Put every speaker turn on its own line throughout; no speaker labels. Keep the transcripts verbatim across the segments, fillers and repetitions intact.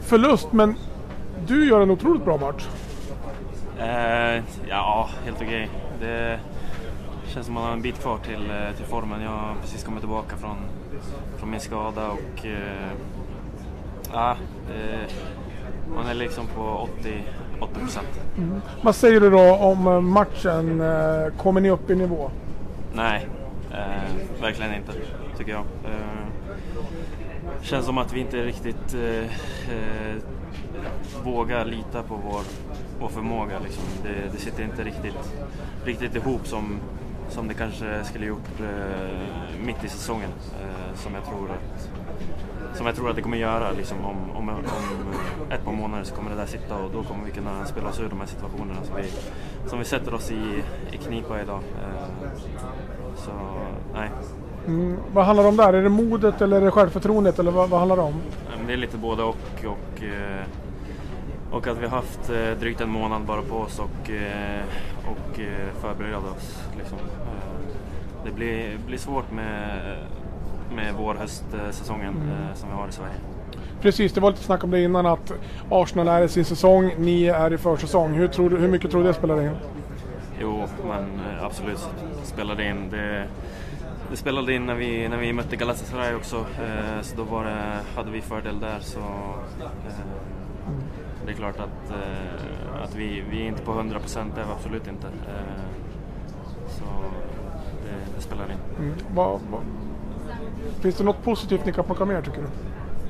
förlust, men du gör en otroligt bra match.
Eh, ja, helt okej. Det känns som att man har en bit kvar till, till formen. Jag har precis kommit tillbaka från, från min skada och eh, ja, eh, man är liksom på åttio procent.
Mm. Vad säger du då om matchen? Kommer ni upp i nivå?
Nej, eh, verkligen inte, tycker jag. Eh, känns som att vi inte riktigt eh, eh, vågar lita på vår, vår förmåga. Liksom. Det, det sitter inte riktigt, riktigt ihop som, som det kanske skulle gjort eh, mitt i säsongen. Eh, som, jag tror att, som jag tror att det kommer göra. Liksom. Om, om, om ett par månader så kommer det där sitta och då kommer vi kunna spela oss ur de här situationerna som vi, som vi sätter oss i, i knipa idag. Eh, så nej.
Mm, vad handlar det om där? Är det modet eller är det självförtroendet eller vad, vad handlar det om?
Det är lite både och och, och att vi har haft drygt en månad bara på oss och, och förbereda oss. Liksom. Det blir, blir svårt med, med vår höstsäsongen mm. som vi har i Sverige.
Precis, det var lite snack om det innan att Arsenal är i sin säsong, ni är i försäsong. Hur, tror du, hur mycket tror du det spelar in?
Jo, men absolut spelar det in. Det, Det spelade in när vi, när vi mötte Galatasaray också, eh, så då var det, hade vi fördel där. Så, eh, det är klart att, eh, att vi, vi är inte på hundra procent, det är vi absolut inte. Eh, så det, det spelar in.
Mm. Va, va, finns det något positivt ni kan plocka med, tycker du?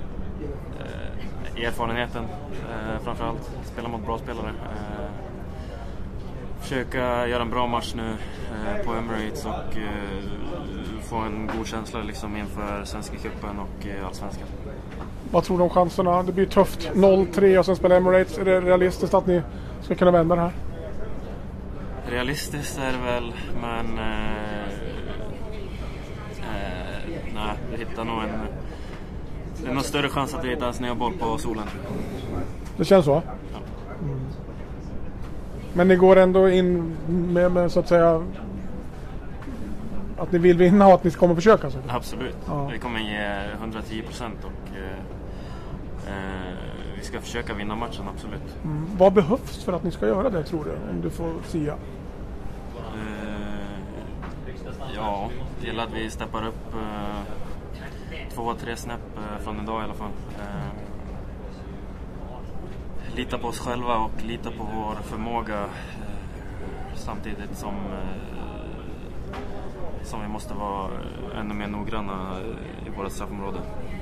Eh, erfarenheten eh, framförallt, spela mot bra spelare. Eh, försöka göra en bra match nu eh, på Emirates och eh, få en god känsla liksom inför Svenska cupen och eh, Allsvenskan.
Vad tror du om chanserna? Det blir tufft, noll tre och sen spelar Emirates. Är det realistiskt att ni ska kunna vända det här?
Realistiskt är det väl, men eh, eh, nej, vi hittar nog en det är nog större chans att vi hittar en snöboll på solen.
Det känns så?
Ja.
Mm. Men ni går ändå in med, med så att säga att ni vill vinna och att ni kommer försöka? Så.
Absolut. Ja. Vi kommer ge hundratio procent och eh, vi ska försöka vinna matchen, absolut.
Mm. Vad behövs för att ni ska göra det, tror du? Om du får sia.
Eh, ja, det gäller att vi steppar upp eh, två, tre snäpp eh, från idag i alla fall. Eh, lita på oss själva och lita på vår förmåga eh, samtidigt som eh, som vi måste vara ännu mer noggranna i våra straffområden.